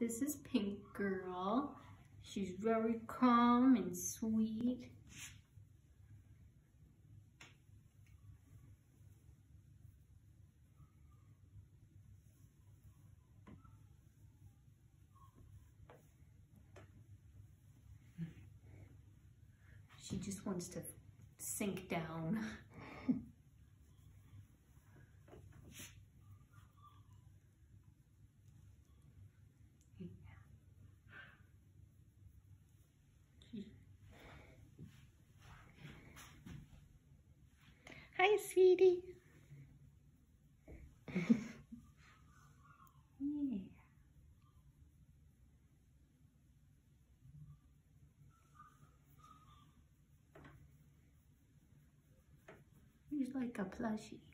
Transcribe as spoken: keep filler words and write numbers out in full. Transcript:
This is Pink Girl. She's very calm and sweet. She just wants to sink down. Hi, sweetie. Yeah. She's like a plushie.